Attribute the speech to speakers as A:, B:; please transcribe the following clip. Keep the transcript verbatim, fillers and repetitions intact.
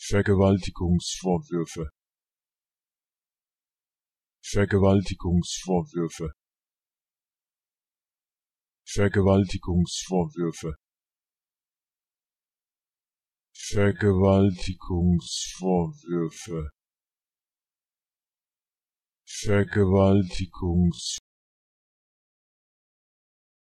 A: Vergewaltigungsvorwürfe, Vergewaltigungsvorwürfe, Vergewaltigungsvorwürfe, Vergewaltigungsvorwürfe, Vergewaltigungs